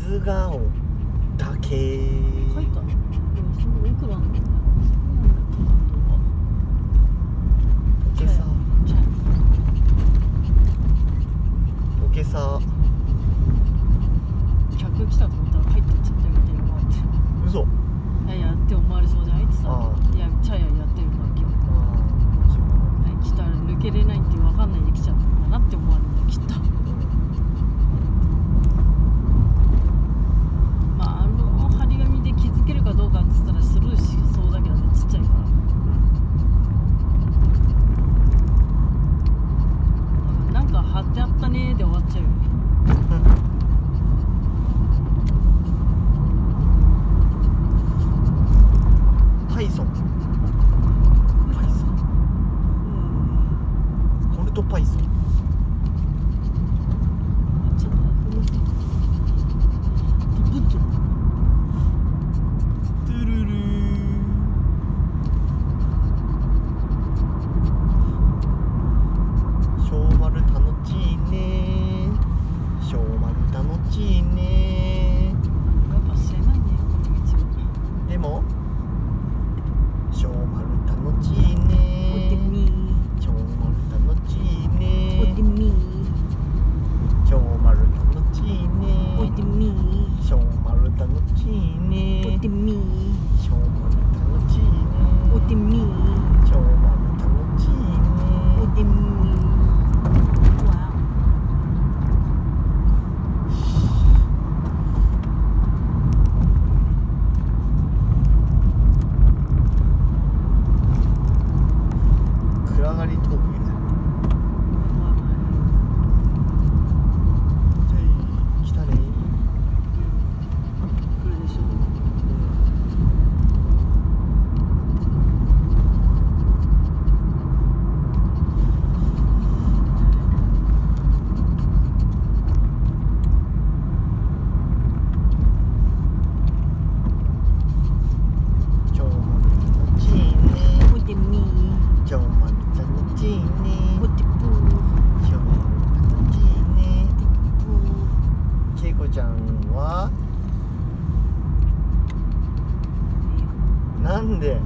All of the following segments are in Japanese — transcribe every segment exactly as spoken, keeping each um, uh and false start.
水が丘書いたの？でもその奥なんだよね。 ポケサポケサ客来たと思ったら入ってっちゃったよみたいなのがあって、 嘘。 いやいやって思われそうじゃないってさ、いやチャイヤやってるんだ今日。来たら抜けれないって分かんないで来ちゃったんだなって思われるんだきっと。まああの張り紙で気づけるかどうかって言ったらスルーしそうだけどね、ちっちゃいから。なんか貼ってあったねーで終わっちゃうよね。 パイソンパイソンコルトパイソンちょっとこの人ブッとトゥルルー小丸楽しいね小丸楽しいねやっぱ知れないねこの道は。 でも小丸楽しいねおでみ小丸楽しいねおでみ小丸楽しいねおでみ小丸楽しいねおでみ小丸楽しいねおでみ小丸楽しいねおでみ。わ暗がり峠だ。来たね。 来るでしょ。 超丸楽しいね。 おでみ超丸楽しいね。 おでぷ超丸楽しいね。けいこちゃんはなんで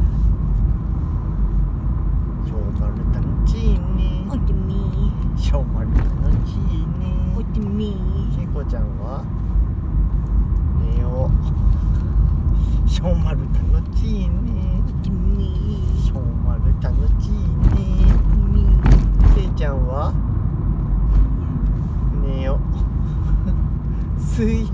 超丸楽しいね。 おでみ超丸楽しいね。 おでみけいこちゃんは寝よう。超丸楽しいね。 おでみ超丸楽しいね。けいちゃんは寝よう。すいや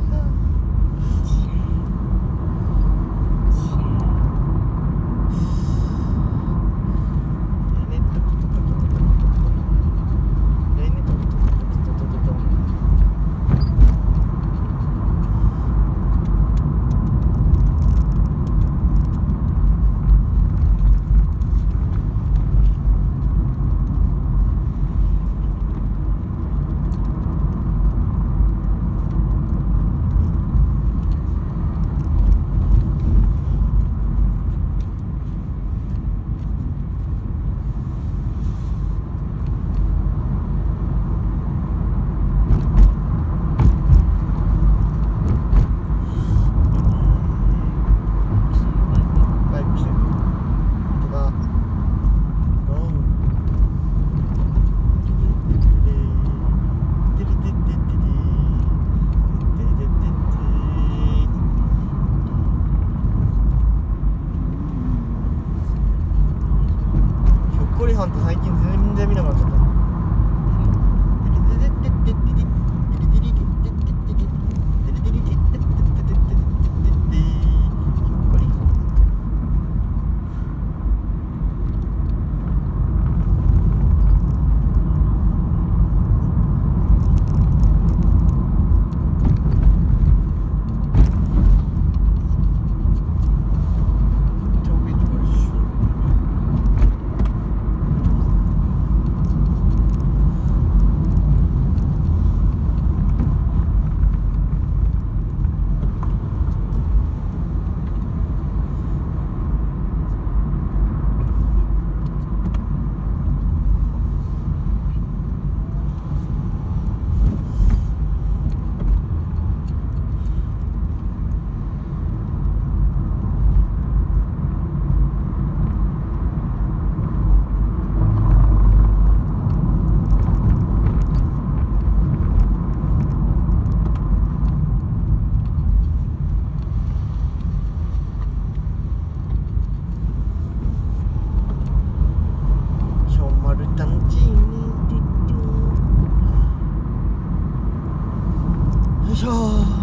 しょー。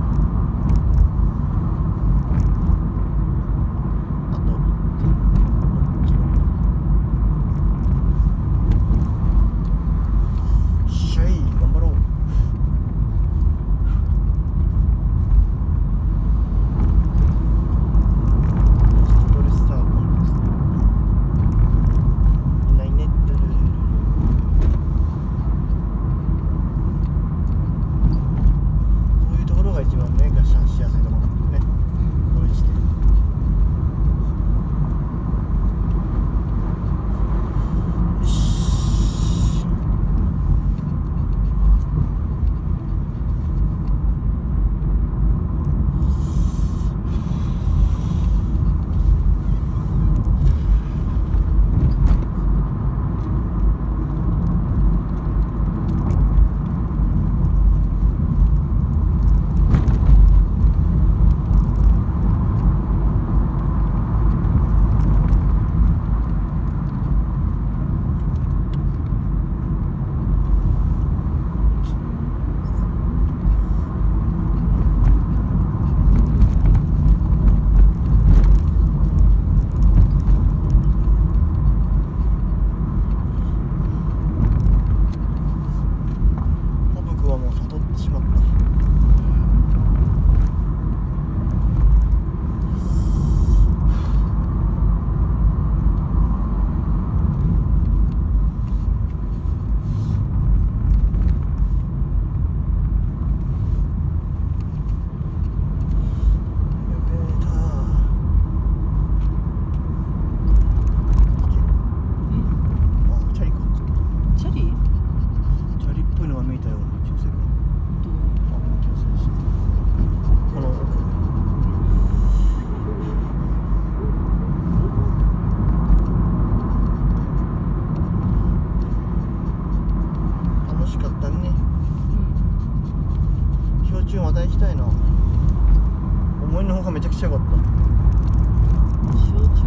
また行きたいな。思いのほかめちゃくちゃ良かった。 焼酎